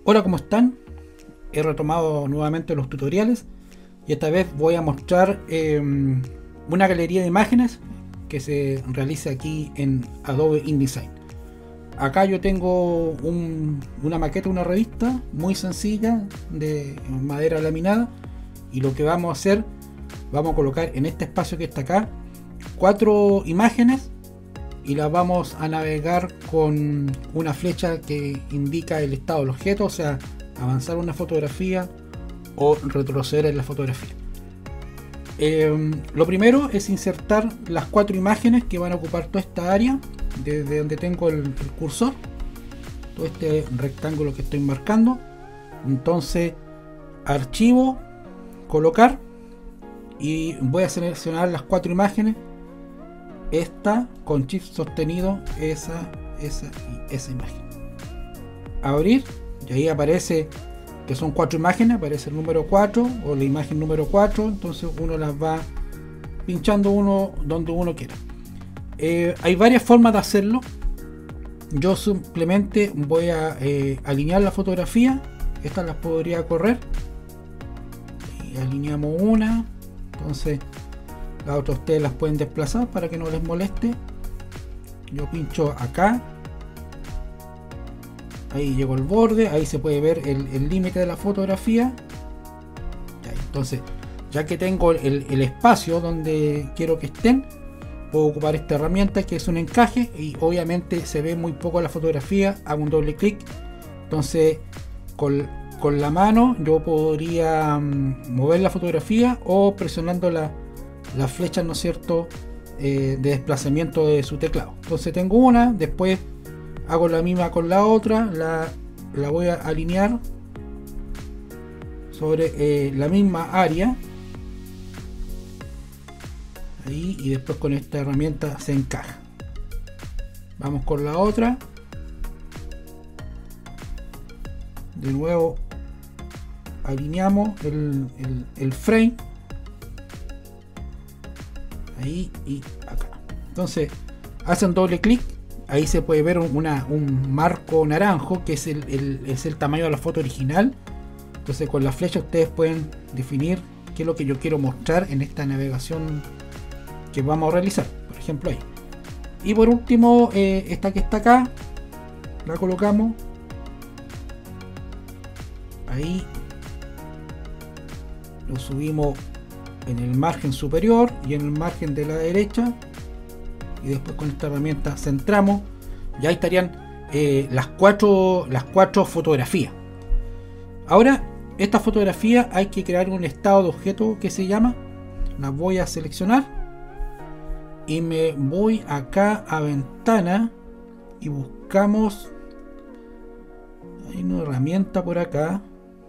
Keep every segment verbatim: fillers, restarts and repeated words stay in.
Hola, ¿cómo están? He retomado nuevamente los tutoriales y esta vez voy a mostrar eh, una galería de imágenes que se realiza aquí en Adobe InDesign. Acá yo tengo un, una maqueta, una revista muy sencilla de madera laminada, y lo que vamos a hacer, vamos a colocar en este espacio que está acá cuatro imágenes y las vamos a navegar con una flecha que indica el estado del objeto, o sea, avanzar una fotografía o retroceder en la fotografía. Eh, lo primero es insertar las cuatro imágenes que van a ocupar toda esta área, desde donde tengo el, el cursor, todo este rectángulo que estoy marcando. Entonces, archivo, colocar, y voy a seleccionar las cuatro imágenes. Esta con shift sostenido, esa, esa y esa imagen. Abrir, y ahí aparece que son cuatro imágenes, aparece el número cuatro o la imagen número cuatro, entonces uno las va pinchando uno donde uno quiera. Eh, hay varias formas de hacerlo. Yo simplemente voy a eh, alinear la fotografía. Estas las podría correr y alineamos una, entonces las otras ustedes las pueden desplazar para que no les moleste. Yo pincho acá, ahí llegó el borde, ahí se puede ver el límite de la fotografía. Entonces, ya que tengo el, el espacio donde quiero que estén, puedo ocupar esta herramienta que es un encaje, y obviamente se ve muy poco la fotografía. Hago un doble clic, entonces con, con la mano yo podría um, mover la fotografía, o presionando la las flechas, ¿no es cierto?, eh, de desplazamiento de su teclado. Entonces tengo una, después hago la misma con la otra, la, la voy a alinear sobre eh, la misma área ahí, y después con esta herramienta se encaja. Vamos con la otra, de nuevo alineamos el, el, el frame ahí y acá. Entonces hacen doble clic, ahí se puede ver una, un marco naranjo que es el, el, es el tamaño de la foto original. Entonces con la flecha ustedes pueden definir qué es lo que yo quiero mostrar en esta navegación que vamos a realizar, por ejemplo ahí. Y por último, eh, esta que está acá, la colocamos ahí, lo subimos en el margen superior y en el margen de la derecha, y después con esta herramienta centramos, y ahí estarían eh, las cuatro las cuatro fotografías. Ahora, esta fotografía hay que crear un estado de objeto que se llama, la voy a seleccionar y me voy acá a ventana y buscamos, hay una herramienta por acá,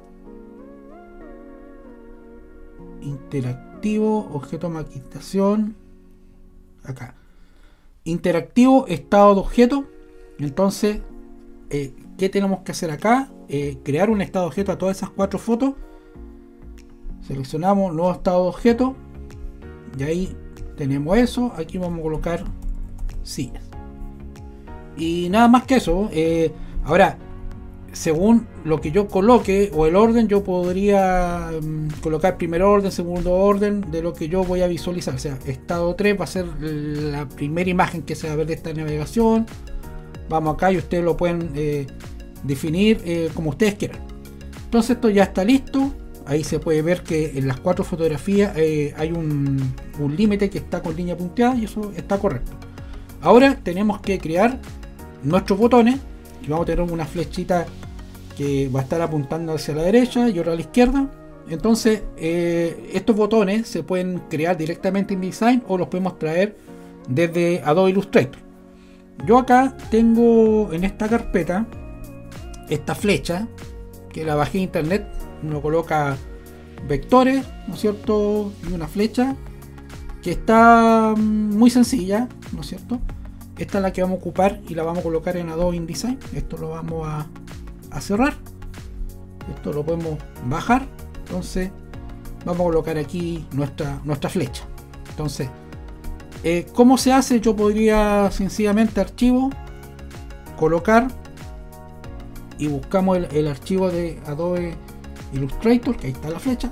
interactivo, objeto maquetación, acá, interactivo, estado de objeto. Entonces, eh, ¿qué tenemos que hacer acá? Eh, crear un estado de objeto a todas esas cuatro fotos. Seleccionamos nuevo estado de objeto, y ahí tenemos eso. Aquí vamos a colocar sillas, y nada más que eso. Eh, ahora, según lo que yo coloque o el orden, yo podría um, colocar primer orden, segundo orden de lo que yo voy a visualizar. O sea, estado tres va a ser la primera imagen que se va a ver de esta navegación. Vamos acá y ustedes lo pueden eh, definir eh, como ustedes quieran. Entonces esto ya está listo. Ahí se puede ver que en las cuatro fotografías eh, hay un, un límite que está con línea punteada, y eso está correcto. Ahora tenemos que crear nuestros botones, y vamos a tener una flechita que va a estar apuntando hacia la derecha y otra a la izquierda. Entonces eh, estos botones se pueden crear directamente en InDesign, o los podemos traer desde Adobe Illustrator. Yo acá tengo en esta carpeta esta flecha que la bajé en internet. Uno coloca vectores, ¿no es cierto?, y una flecha que está muy sencilla, ¿no es cierto? Esta es la que vamos a ocupar y la vamos a colocar en Adobe InDesign. Esto lo vamos a, a cerrar. Esto lo podemos bajar. Entonces vamos a colocar aquí nuestra, nuestra flecha. Entonces, eh, ¿cómo se hace? Yo podría sencillamente archivo, colocar, y buscamos el, el archivo de Adobe Illustrator, que ahí está la flecha,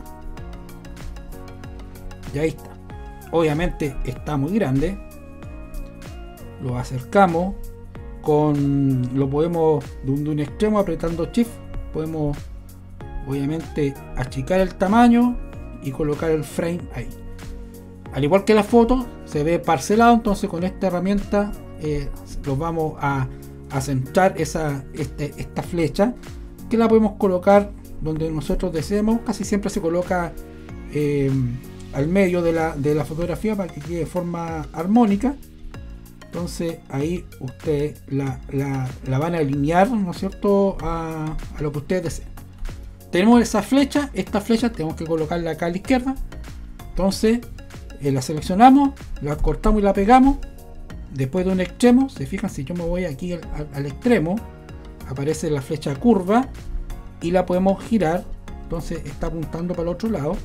y ahí está. Obviamente está muy grande, lo acercamos con, lo podemos de un, de un extremo apretando Shift, podemos obviamente achicar el tamaño y colocar el frame ahí. Al igual que la foto se ve parcelado, entonces con esta herramienta eh, lo vamos a, a centrar esa, este, esta flecha, que la podemos colocar donde nosotros deseemos. Casi siempre se coloca eh, al medio de la, de la fotografía para que quede de forma armónica. Entonces ahí ustedes la, la, la van a alinear, ¿no es cierto?, a, a lo que ustedes deseen. Tenemos esa flecha, esta flecha tenemos que colocarla acá a la izquierda. Entonces eh, la seleccionamos, la cortamos y la pegamos. Después de un extremo, se fijan, si yo me voy aquí al, al, al extremo, aparece la flecha curva y la podemos girar. Entonces está apuntando para el otro lado.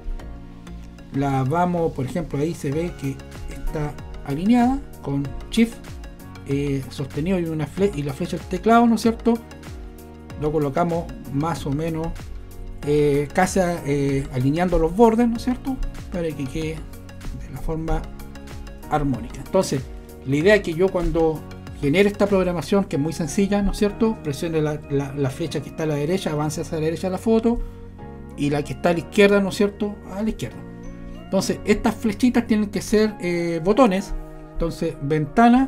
La vamos, por ejemplo, ahí se ve que está alineada con Shift eh, sostenido y, una fle y la flecha del teclado, ¿no es cierto? Lo colocamos más o menos eh, casi eh, alineando los bordes, ¿no es cierto?, para que quede de la forma armónica. Entonces la idea es que yo, cuando genere esta programación, que es muy sencilla, ¿no es cierto?, presione la, la, la flecha que está a la derecha, avance hacia la derecha la foto, y la que está a la izquierda, ¿no es cierto?, a la izquierda. Entonces estas flechitas tienen que ser eh, botones. Entonces ventana,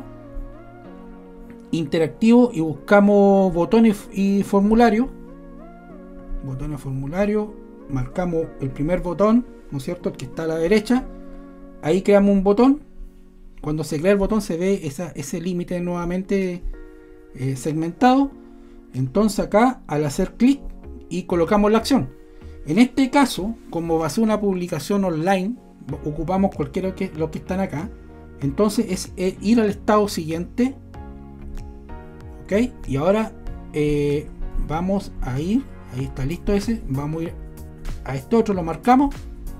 interactivo, y buscamos botones y formulario. Botones, formulario, marcamos el primer botón, ¿no es cierto?, el que está a la derecha. Ahí creamos un botón. Cuando se crea el botón se ve esa, ese límite nuevamente eh, segmentado. Entonces acá, al hacer clic y colocamos la acción. En este caso, como va a ser una publicación online, ocupamos cualquiera que los que están acá. Entonces es eh, ir al estado siguiente. Ok, y ahora eh, vamos a ir, ahí está listo ese, vamos a ir a este otro, lo marcamos,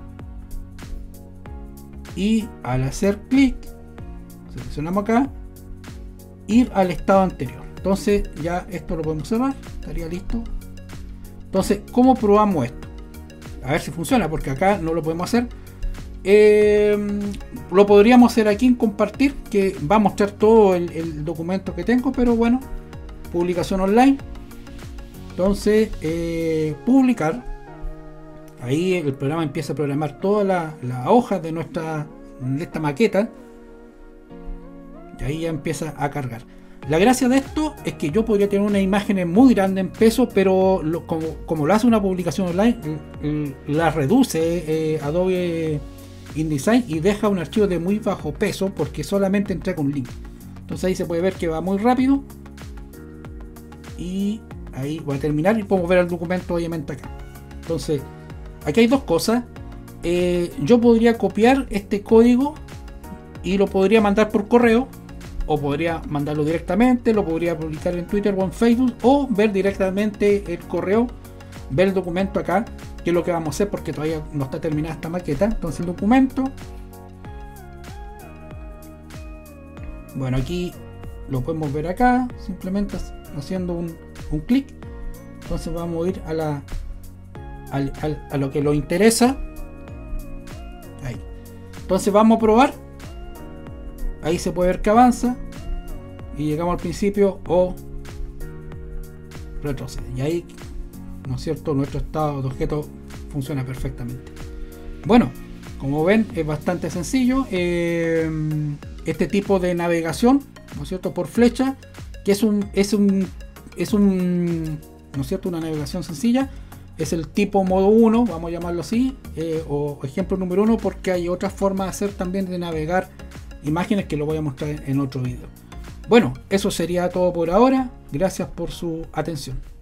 y al hacer clic seleccionamos acá, ir al estado anterior. Entonces ya esto lo podemos cerrar, estaría listo. Entonces, ¿cómo probamos esto? A ver si funciona, porque acá no lo podemos hacer. Eh, lo podríamos hacer aquí en compartir, que va a mostrar todo el, el documento que tengo, pero bueno, publicación online. Entonces eh, publicar, ahí el programa empieza a programar toda la, la hoja de nuestra de esta maqueta, y ahí ya empieza a cargar. La gracia de esto es que yo podría tener una imagen muy grande en peso, pero lo, como, como lo hace una publicación online, la reduce eh, Adobe InDesign y deja un archivo de muy bajo peso, porque solamente entrega un link. Entonces ahí se puede ver que va muy rápido, y ahí voy a terminar y podemos ver el documento obviamente acá. Entonces aquí hay dos cosas. Eh, yo podría copiar este código y lo podría mandar por correo, o podría mandarlo directamente, lo podría publicar en Twitter o en Facebook, o ver directamente el correo, ver el documento acá, que es lo que vamos a hacer porque todavía no está terminada esta maqueta. Entonces el documento, bueno, aquí lo podemos ver acá, simplemente haciendo un, un clic. Entonces vamos a ir a la al, al, a lo que nos interesa. Ahí. Entonces vamos a probar. Ahí se puede ver que avanza y llegamos al principio o retrocede, y ahí, ¿no es cierto?, nuestro estado de objeto funciona perfectamente. Bueno, como ven, es bastante sencillo eh, este tipo de navegación, ¿no es cierto?, por flecha, que es un es un es un ¿no es cierto?, una navegación sencilla. Es el tipo modo uno, vamos a llamarlo así, eh, o ejemplo número uno, porque hay otras formas de hacer también de navegar imágenes, que lo voy a mostrar en otro video. Bueno, eso sería todo por ahora. Gracias por su atención.